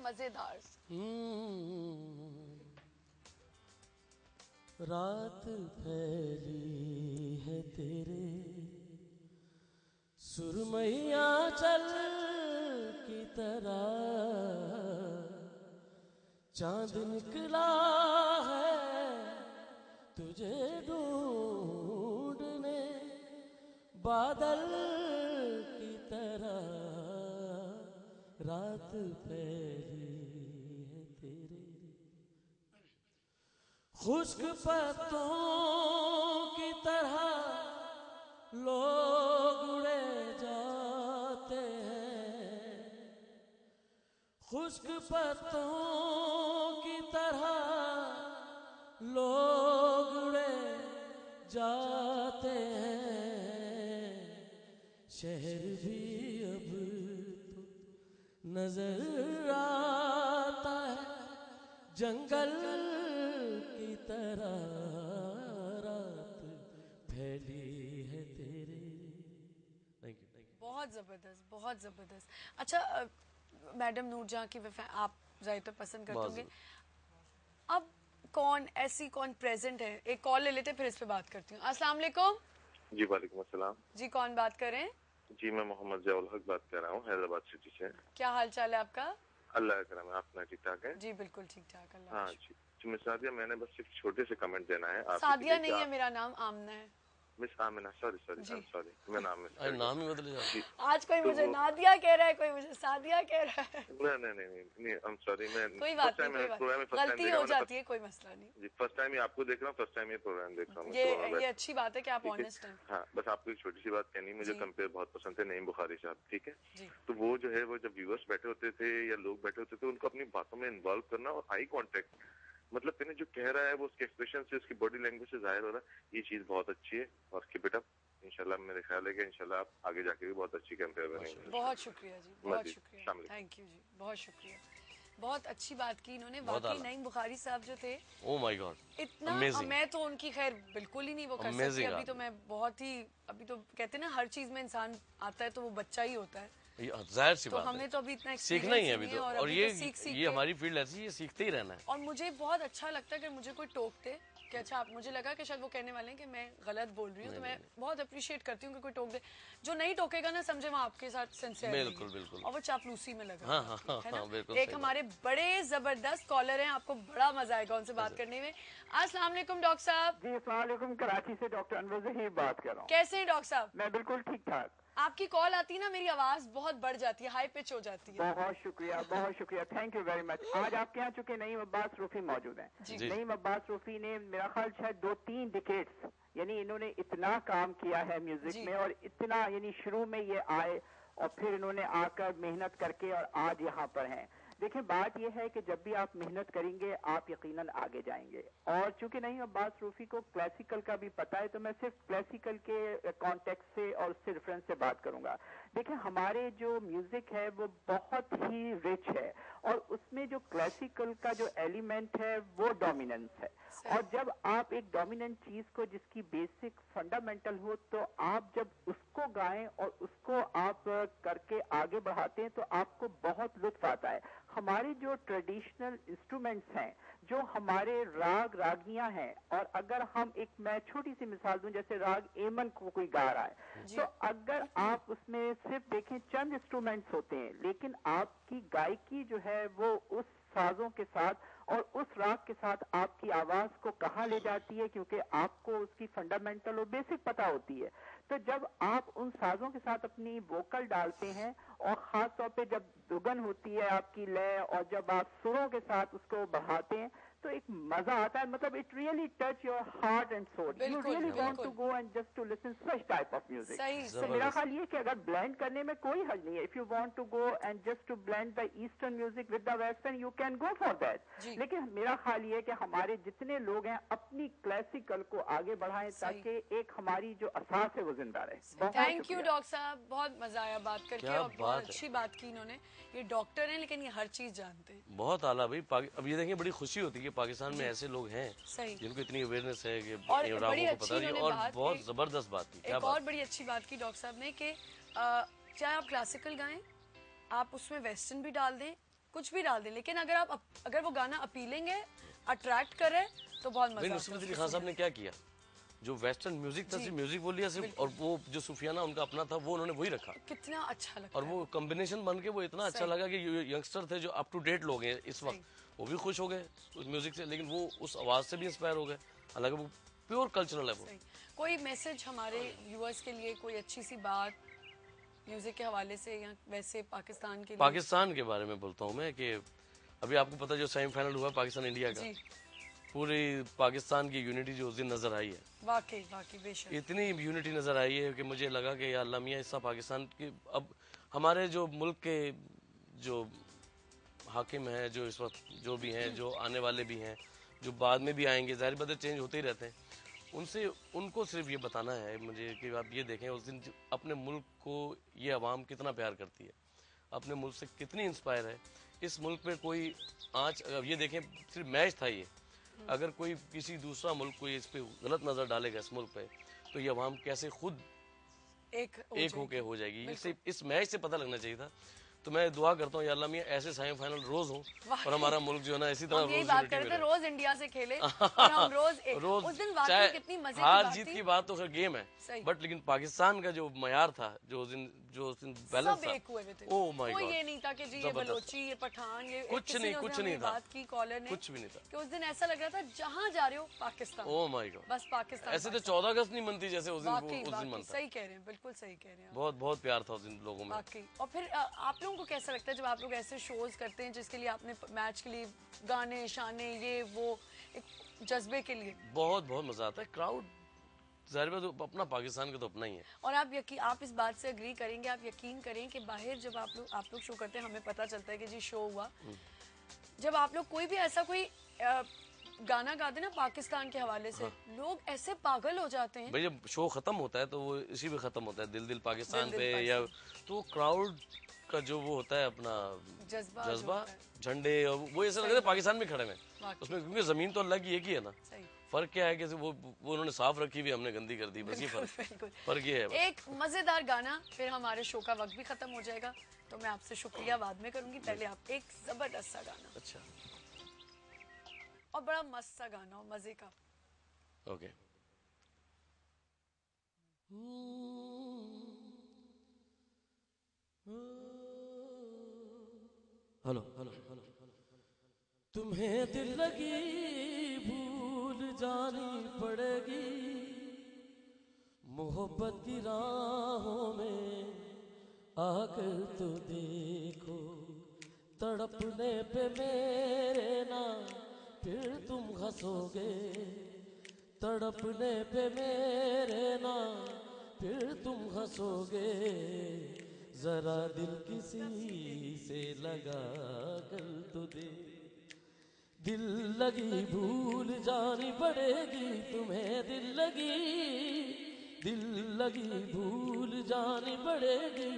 मजेदार। रात फैली है तेरे सुरमैया चल की तरह, चांद निकला है तुझे ढूंढने बादल की तरह, रात फैली है तेरे खुश्क पत्तों की तरह, लोग उड़े जाते हैं, खुश्क पत्तों की तरह लोग उड़े जाते हैं, शहर भी अब तो नजर आता है जंगल की तरह, रात फैली है तेरे। Thank you. बहुत जबरदस्त, बहुत जबरदस्त। अच्छा मैडम नूरजहां की आप ज़ाहिर पसंद करते होंगे, अब कौन ऐसी कौन प्रेजेंट है? एक कॉल ले लेते फिर इस पे बात करती हूँ। अस्सलाम वालेकुम। जी वालेकुम अस्सलाम। जी कौन बात कर रहे हैं? जी मैं मोहम्मद ज़ियाउल हक बात कर रहा हूँ हैदराबाद सिटी से। क्या हाल चाल है आपका? अल्लाह का करम है, अपना ठीक ठाक है? जी बिल्कुल ठीक ठाक अल्लाह। हाँ जी मिस सादिया, मैंने बस एक छोटे से कमेंट देना है। सादिया नहीं है मेरा नाम, आमना है। मिस आमिना, सॉरी सॉरी मैं नाम मिस अरे नाम ही बदल जाता। आज कोई मुझे नादिया कह रहा है, कोई मुझे सादिया कह रहा है। नहीं आई एम सॉरी। मैं कोई बात नहीं, गलती हो जाती है, कोई मसला नहीं जी। फर्स्ट टाइम ही आपको देख रहा हूँ, फर्स्ट टाइम ये प्रोग्राम देख रहा हूँ। ये अच्छी बात है कि आप ऑनेस्ट हैं। हाँ बस आपको एक छोटी सी बात कहनी, मुझे कंपेयर बहुत पसंद थे नईम बुखारी साहब, ठीक है? जी। तो वो जो है वो जब व्यूअर्स बैठे होते थे या लोग बैठे होते थे, उनको अपनी बातों में इन्वॉल्व करना और आई कांटेक्ट, मतलब मैंने जो कह रहा है वो उसके एक्सप्रेशन से, उसकी बॉडी लैंग्वेज से जाहिर हो रहा है, ये चीज बहुत अच्छी है और कीप इट अप। इंशाल्लाह मेरे ख्याल है कि इंशाल्लाह आप आगे जाके भी बहुत अच्छी कंपेयर बनेंगे। बहुत शुक्रिया जी, बहुत शुक्रिया, थैंक यू जी, बहुत शुक्रिया। बहुत अच्छी बात की इन्होंने, वाकई नईम बुखारी साहब जो थे, ओह माय गॉड, इतना मैं तो उनकी खैर बिल्कुल ही नहीं वो कर सकती। अभी तो मैं बहुत ही, अभी तो कहते हैं ना हर चीज में इंसान आता है तो वो बच्चा ही होता है, जाहिर सी बात है। हमें तो अभी इतना सीखना ही है अभी तो, और ये सीख हमारी फील्ड ऐसी है, सीखते ही रहना है। और मुझे बहुत अच्छा लगता है कि मुझे कोई टोकते कि अच्छा आप, मुझे लगा कि शायद वो कहने वाले हैं कि मैं गलत बोल रही हूँ, तो मैं बहुत अप्रिशिएट करती हूँ कि कोई टोक दे। जो नहीं टोकेगा ना, समझे वहाँ आपके साथ सिंसियर बिल्कुल बिल्कुल, और वो चापलूसी में लगा। हाँ, है ना? बिल्कुल। एक हमारे बड़े जबरदस्त कॉलर हैं, आपको बड़ा मजा आएगा उनसे बात करने में। अस्सलाम वालेकुम डॉक्टर साहब। जी अस्सलाम वालेकुम, कराची से डॉक्टर अनवर ज़हीर बात कर रहा हूँ। कैसे हैं डॉक्टर साहब? मैं बिल्कुल ठीक ठाक। आपकी कॉल आती है ना, मेरी आवाज बहुत बढ़ जाती है, हाई पिच हो जाती है। बहुत शुक्रिया, बहुत शुक्रिया, थैंक यू वेरी मच। आज आपके यहाँ चूंकि नईम अब्बास रूफी मौजूद हैं, नईम अब्बास रूफी ने मेरा ख्याल शायद 2-3 डिकेड्स, यानी इन्होंने इतना काम किया है म्यूजिक में, और इतना यानी शुरू में ये आए और फिर इन्होंने आकर मेहनत करके और आज यहाँ पर हैं। देखिए बात यह है कि जब भी आप मेहनत करेंगे आप यकीनन आगे जाएंगे। और चूंकि नईम अब्बास रूफी को क्लासिकल का भी पता है, तो मैं सिर्फ क्लासिकल के कॉन्टेक्स्ट से और उससे रेफरेंस से बात करूंगा। देखिए हमारे जो म्यूजिक है वो बहुत ही रिच है और उसमें जो क्लासिकल का जो एलिमेंट है वो डोमिनेंस है। और जब आप एक डोमिनेंट चीज को, जिसकी बेसिक फंडामेंटल हो, तो आप जब उसको गाएं और उसको आप करके आगे बढ़ाते हैं तो आपको बहुत लुत्फ आता है। हमारे जो ट्रेडिशनल इंस्ट्रूमेंट्स हैं, जो हमारे राग रागनियां हैं, और अगर हम एक, मैं छोटी सी मिसाल दूं, जैसे राग एमन को कोई गा रहा है, तो अगर आप उसमें सिर्फ देखें चंद इंस्ट्रूमेंट्स होते हैं, लेकिन आपकी गायकी जो है वो उस साजों के साथ और उस राग के साथ आपकी आवाज को कहाँ ले जाती है, क्योंकि आपको उसकी फंडामेंटल और बेसिक पता होती है। तो जब आप उन साजों के साथ अपनी वोकल डालते हैं, और खास तौर पे जब दुगन होती है आपकी लय, और जब आप सुरों के साथ उसको बढ़ाते हैं, तो एक मजा आता है। मतलब it really touch your heart and soul, you really want to go and just to listen such type of music. तो मेरा ख्याल ये कि अगर ब्लेंड करने में कोई हर्ज नहीं है, if you want to go and just to blend the eastern music with the western, you can go for that. लेकिन मेरा ख्याल ये कि हमारे जितने लोग हैं अपनी क्लासिकल को आगे बढ़ाएं, ताकि एक हमारी जो असास है वो जिंदा रहे। थैंक यू डॉक्टर साहब, बहुत मजा आया बात करके और बहुत अच्छी बात की इन्होंने। ये डॉक्टर हैं लेकिन ये हर चीज जानते हैं। बहुत आला भाई। अब ये देखिए बड़ी खुशी होती है कि पाकिस्तान में ऐसे लोग हैं जिनको इतनी अवेयरनेस है कि रागों को पता है, और बहुत जबरदस्त बात की। एक और बड़ी अच्छी बात की डॉक्टर साहब ने कि चाहे आप क्लासिकल गाएं, आप उसमें वेस्टर्न भी डाल दें, कुछ भी डाल दें, लेकिन अगर वो गाना अपीलिंग है, अट्रैक्ट करे, तो बहुत मजा आता है। नुसरत अली खान साहब ने क्या किया, जो वेस्टर्न म्यूजिक था सिर्फ म्यूजिक वो लिया सिर्फ, और वो जो सूफियाना उनका अपना था वो उन्होंने वही रखा। कितना अच्छा लगता और वो कॉम्बिनेशन बन के वो इतना अच्छा लगा कि यंगस्टर थे जो अप टू डेट लोग हैं इस वक्त, वो भी खुश हो गए उस म्यूजिक से, लेकिन वो उस आवाज से भी इंस्पायर हो गए, हालांकि वो प्योर कल्चरल है। वो कोई मैसेज हमारे व्यूअर्स के लिए, कोई अच्छी सी बात म्यूजिक के हवाले से, या वैसे पाकिस्तान के लिए? पाकिस्तान के बारे में बोलता हूँ मैं कि अभी आपको पता जो सेमीफाइनल हुआ पाकिस्तान इंडिया का, पूरी पाकिस्तान की यूनिटी जो उस दिन नजर आई है, वाकई वाकई बेशक इतनी यूनिटी नजर आई है कि मुझे लगा कि या अल्लाह मियां इससा पाकिस्तान की, अब हमारे जो मुल्क के जो हाकिम हैं, जो इस वक्त जो भी हैं, जो आने वाले भी हैं, जो बाद में भी आएंगे, जाहिर बात है चेंज होते ही रहते हैं, उनको सिर्फ ये बताना है मुझे कि आप ये देखें उस दिन अपने मुल्क को ये अवाम कितना प्यार करती है, अपने मुल्क से कितनी इंस्पायर है। इस मुल्क पे कोई आँच, ये देखें सिर्फ मैच था ये, अगर कोई किसी दूसरा मुल्क कोई इस पे गलत नजर डालेगा इस मुल्क पे, तो ये अवाम कैसे खुद एक होके हो जाएगी। इस मैच से पता लगना चाहिए था। तो मैं दुआ करता हूँ या अल्लाह मियां ऐसे सेमीफाइनल रोज हो और हमारा मुल्क जो है ना इसी तरह यही बात करते थे, रोज इंडिया से खेले और हम रोज उस दिन वाकई कितनी मजे की हार बात जीत थी। की बात तो खैर गेम है, बट लेकिन पाकिस्तान का जो मयार था, जो उस दिन बैलेंस था, ओह माय गॉड, ये नहीं था कि जी ये बलोची, ये पठान, ये कुछ नहीं था, बात की कॉलर ने, कुछ भी नहीं था कि उस दिन ऐसा लग रहा था जहाँ जा रहे हो पाकिस्तान, ओह माय गॉड, बस पाकिस्तान। ऐसे तो 14 अगस्त नहीं मनती जैसे उस दिन मनता। सही कह रहे हैं, बिल्कुल सही कह रहे हैं, बहुत प्यार था उस दिन लोगों में। और फिर आप लोगों को कैसा लगता है जब आप लोग ऐसे शोज करते हैं जिसके लिए आपने मैच के लिए गाने शाने ये वो एक जज्बे के लिए? बहुत मजा आता है, क्राउड जाहिर है तो अपना पाकिस्तान का तो अपना ही है। और आप इस बात से अग्री करेंगे, आप यकीन करें कि बाहर जब आप लोग शो करते हैं, हमें पता चलता है कि जी शो हुआ, जब आप लोग कोई भी ऐसा कोई गाना गाते ना पाकिस्तान के हवाले से, लोग ऐसे पागल हो जाते हैं। भाई जब शो खत्म होता है तो वो इसी पे खत्म होता है, दिल दिल पाकिस्तान पे, या तो क्राउड का जो वो होता है अपना जज्बा झंडे, और वो ऐसा लगता है पाकिस्तान में खड़े हैं उसमें, क्योंकि जमीन तो अल्लाह की एक ही है ना। फर्क क्या है कि वो उन्होंने साफ रखी हुई, हमने गंदी कर दी, बस ये फर्क ये है। एक मजेदार गाना, फिर हमारे शो का वक्त भी खत्म हो जाएगा, तो मैं आपसे शुक्रिया बाद में करूंगी, पहले आप एक जबरदस्त सा गाना, अच्छा और बड़ा मस्त सा गाना हो, मजे का। ओके। हेलो, तुम्हें दिल लगी भूल जानी पड़ेगी, मोहब्बत की राहों में आकर तो देखो, तड़पने पे मेरे ना फिर तुम हंसोगे, तड़पने पे मेरे ना फिर तुम हंसोगे, जरा दिल किसी से लगा कर तो दे, दिल लगी भूल जानी पड़ेगी, तुम्हें दिल लगी भूल जानी पड़ेगी,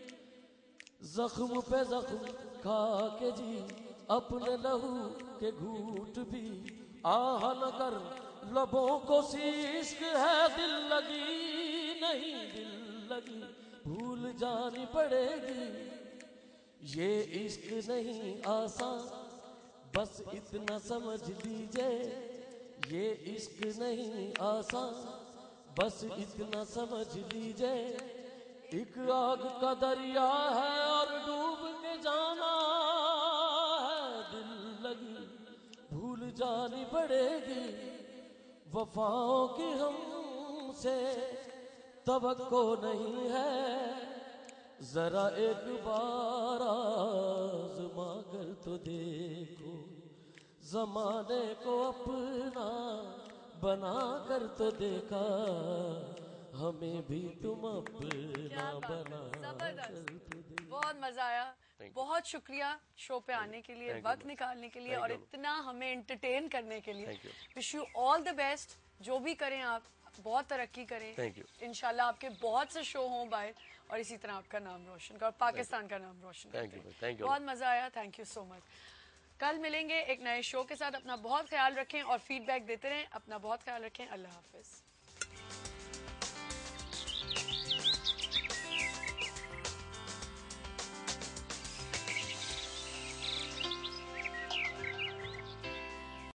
जख्म पे जख्म खा के जी अपने लहू के घूट भी आह न कर, लबों को इश्क है दिल लगी नहीं, दिल लगी भूल जानी पड़ेगी, ये इश्क नहीं आसान बस इतना समझ लीजिए, ये इश्क नहीं आसान बस इतना समझ लीजिए, एक आग का दरिया है और डूब के जाना है, दिल लगी भूल जानी पड़ेगी, वफाओं की हमसे तवक्को नहीं है, जरा एक बार आज़मा कर तो देखो, जमाने को अपना बना कर तो देखा, हमें भी तुम अपना बना कर तो देखा। बहुत मजा आया, बहुत शुक्रिया शो पे आने के लिए, वक्त निकालने के लिए, और इतना हमें एंटरटेन करने के लिए। Wish you all the best, जो भी करें आप बहुत तरक्की करें, इंशाल्लाह आपके बहुत से शो हों बाहर, और इसी तरह आपका नाम रोशन कर, पाकिस्तान का नाम रोशन करें। बहुत मजा आया, थैंक यू सो मच। कल मिलेंगे एक नए शो के साथ, अपना बहुत ख्याल रखें और फीडबैक देते रहें, अपना बहुत ख्याल रखें, अल्लाह हाफिज।